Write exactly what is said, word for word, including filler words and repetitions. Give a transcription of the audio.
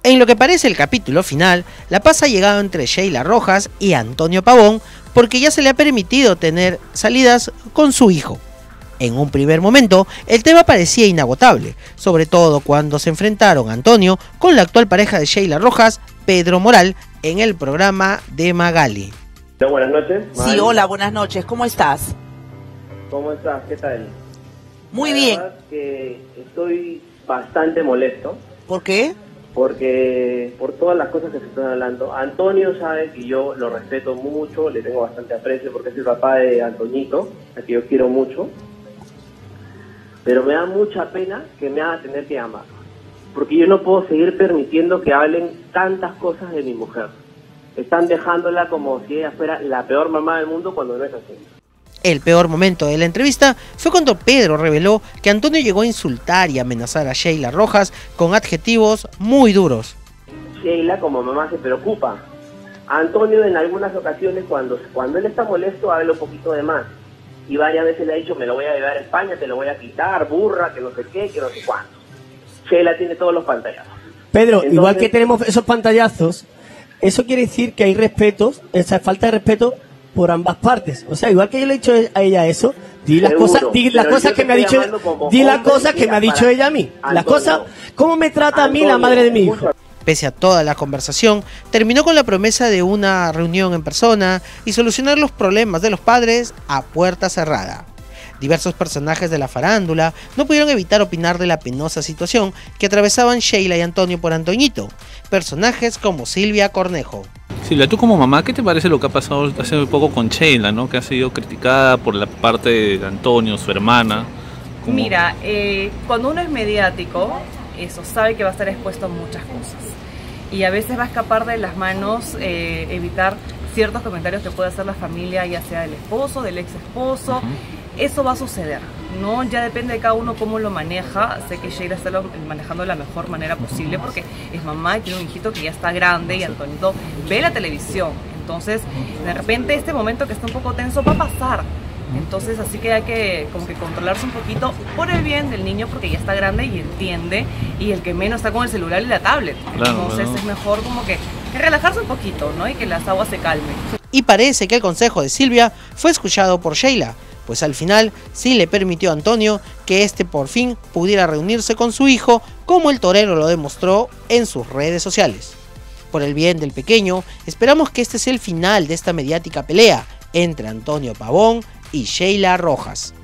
En lo que parece el capítulo final, la paz ha llegado entre Sheila Rojas y Antonio Pavón porque ya se le ha permitido tener salidas con su hijo. En un primer momento, el tema parecía inagotable, sobre todo cuando se enfrentaron Antonio con la actual pareja de Sheila Rojas, Pedro Moral, en el programa de Magali. Hola, buenas noches. Magali. Sí, hola, buenas noches. ¿Cómo estás? ¿Cómo estás? ¿Qué tal? Muy la bien. Verdad que estoy bastante molesto. ¿Por qué? Porque por todas las cosas que se están hablando. Antonio sabe que yo lo respeto mucho, le tengo bastante aprecio porque es el papá de Antoñito, a que yo quiero mucho. Pero me da mucha pena que me haga tener que amar. Porque yo no puedo seguir permitiendo que hablen tantas cosas de mi mujer. Están dejándola como si ella fuera la peor mamá del mundo cuando no es así. El peor momento de la entrevista fue cuando Pedro reveló que Antonio llegó a insultar y amenazar a Sheila Rojas con adjetivos muy duros. Sheila como mamá se preocupa. Antonio en algunas ocasiones cuando, cuando él está molesto habla un poquito de más. Y varias veces le ha dicho, me lo voy a llevar a España, te lo voy a quitar, burra, que no sé qué, que no sé cuánto. Sheila tiene todos los pantallazos. Pedro, Entonces, igual que tenemos esos pantallazos, eso quiere decir que hay respetos, esa falta de respeto por ambas partes. O sea, igual que yo le he dicho a ella eso, di las seguro, cosas, di las cosas que me ha dicho, di las cosas que me ha dicho ella a mí. Antonio, las cosas, ¿cómo me trata Antonio, a mí la madre de mi hijo? Pese a toda la conversación, terminó con la promesa de una reunión en persona y solucionar los problemas de los padres a puerta cerrada. Diversos personajes de la farándula no pudieron evitar opinar de la penosa situación que atravesaban Sheila y Antonio por Antoñito. Personajes como Silvia Cornejo. Silvia, tú como mamá, ¿qué te parece lo que ha pasado hace muy poco con Sheila, ¿no? Que ha sido criticada por la parte de Antonio, su hermana? ¿Cómo? Mira, eh, cuando uno es mediático, eso sabe que va a estar expuesto a muchas cosas. Y a veces va a escapar de las manos eh, evitar ciertos comentarios que puede hacer la familia, ya sea del esposo, del ex esposo. Uh-huh. Eso va a suceder, ¿no? Ya depende de cada uno cómo lo maneja. Sé que Sheila está lo, manejando de la mejor manera posible porque es mamá y tiene un hijito que ya está grande y Antonito ve la televisión. Entonces, de repente este momento que está un poco tenso va a pasar. Entonces, así que hay que como que controlarse un poquito por el bien del niño porque ya está grande y entiende, y el que menos está con el celular y la tablet. Claro, Entonces, claro. Es mejor como que, que relajarse un poquito, ¿no? Y que las aguas se calmen. Y parece que el consejo de Silvia fue escuchado por Sheila, pues al final sí le permitió a Antonio que este por fin pudiera reunirse con su hijo, como el torero lo demostró en sus redes sociales. Por el bien del pequeño, esperamos que este sea el final de esta mediática pelea entre Antonio Pavón y Sheila Rojas.